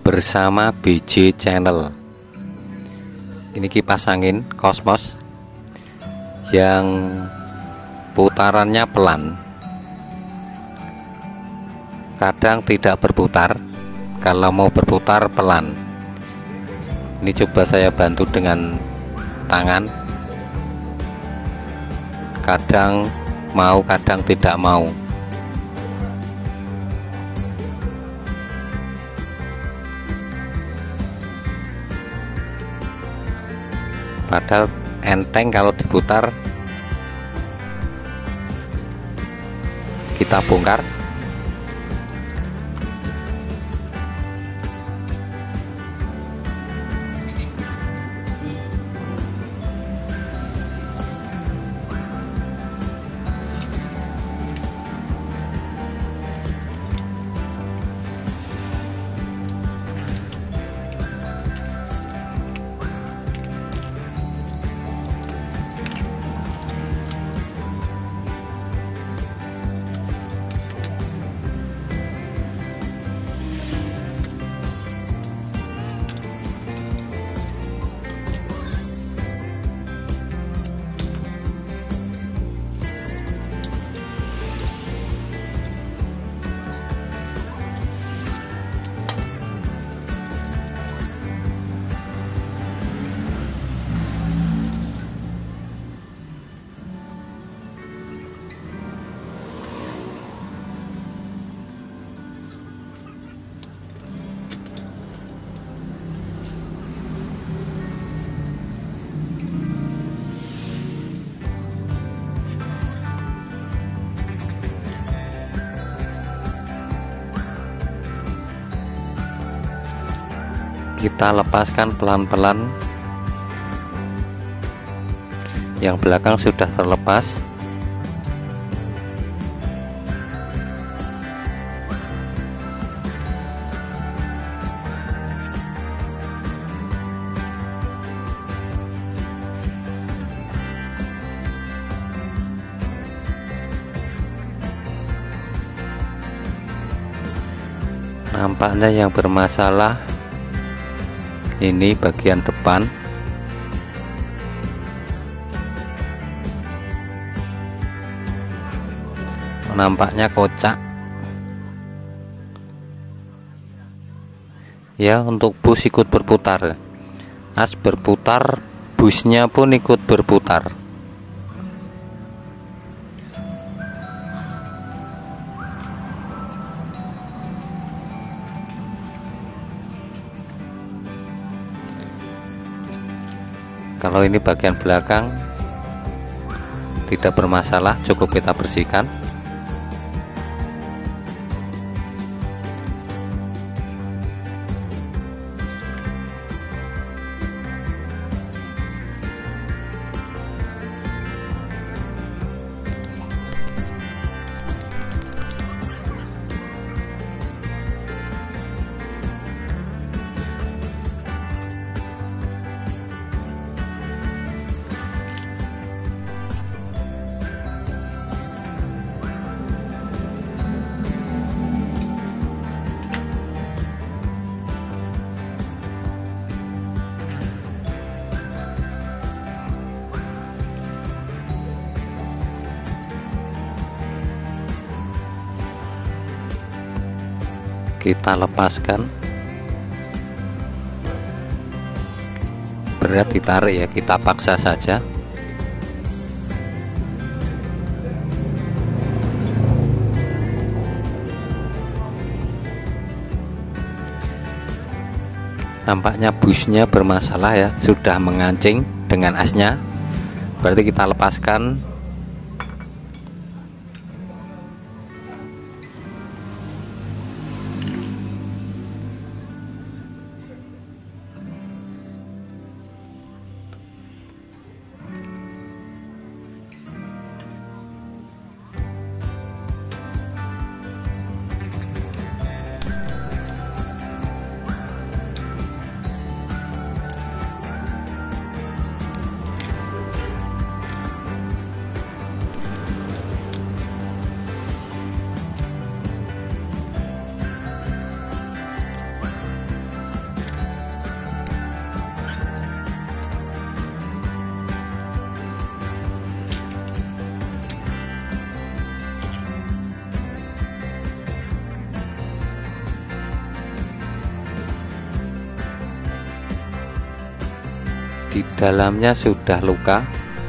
bersama BJ Channel. Ini kipas angin Cosmos yang putarannya pelan, kadang tidak berputar. Kalau mau berputar pelan. Ini coba saya bantu dengan tangan, kadang mau kadang tidak mau. Padahal enteng kalau diputar. Kita bongkar. Kita lepaskan pelan-pelan. Yang belakang sudah terlepas. Nampaknya yang bermasalah ini bagian depan. Nampaknya kocak ya. Untuk bus ikut berputar, as berputar, busnya pun ikut berputar. Kalau ini bagian belakang tidak bermasalah, cukup kita bersihkan. Kita lepaskan. Berat ditarik ya, kita paksa saja. Nampaknya busnya bermasalah ya, sudah mengancing dengan asnya. Berarti kita lepaskan. di dalamnya sudah luka,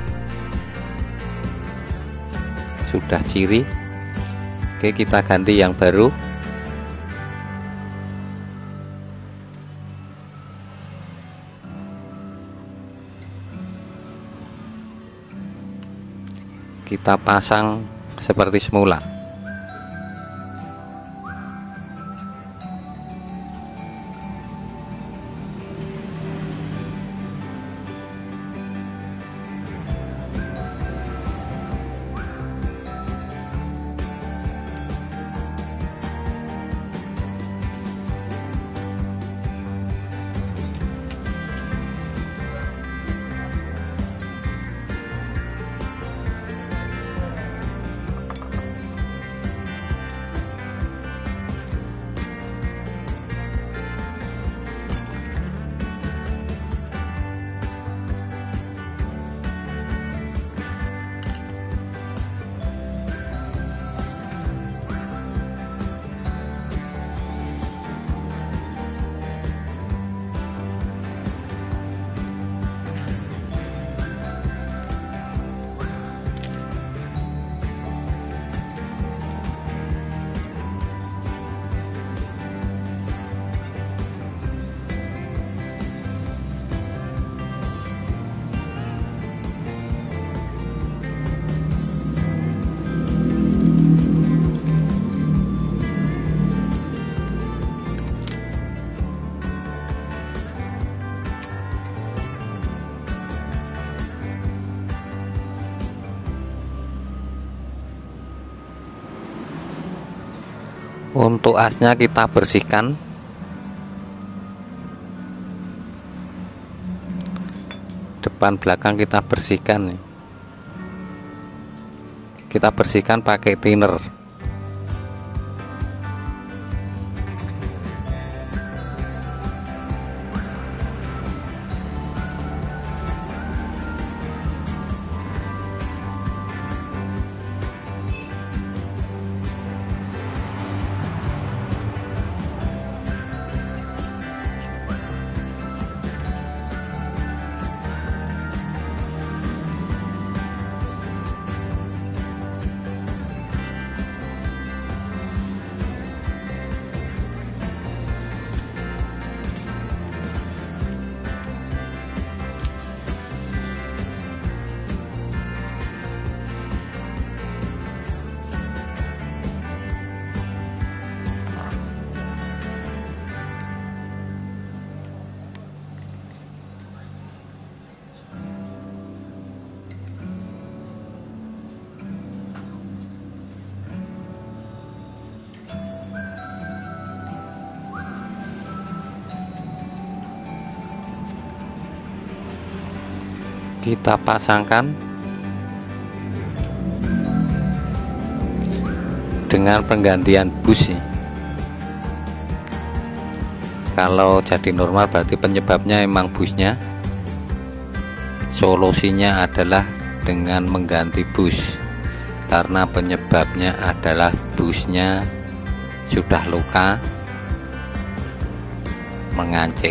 sudah ciri. Oke, kita ganti yang baru. Kita pasang seperti semula. Untuk asnya kita bersihkan. Depan belakang kita bersihkan nih. Kita bersihkan pakai thinner. Kita pasangkan dengan penggantian bus. Kalau jadi normal berarti penyebabnya emang busnya. Solusinya adalah dengan mengganti bus, karena penyebabnya adalah busnya sudah luka, mengancing.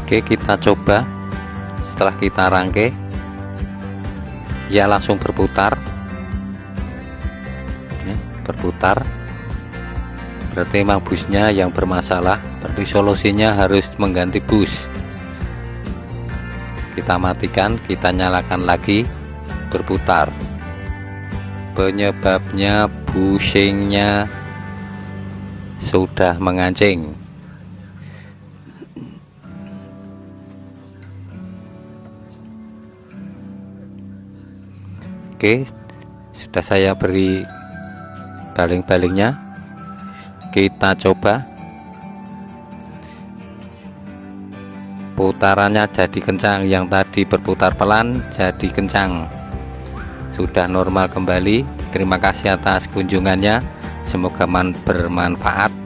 Oke, kita coba. Setelah kita rangkai, ya langsung berputar ya, berputar. Berarti memang busnya yang bermasalah, berarti solusinya harus mengganti bus. Kita matikan, kita nyalakan lagi, berputar. Penyebabnya bushingnya sudah mengancing. Oke, sudah saya beri baling-balingnya. Kita coba. Putarannya jadi kencang, yang tadi berputar pelan jadi kencang. Sudah normal kembali. Terima kasih atas kunjungannya. Semoga bermanfaat.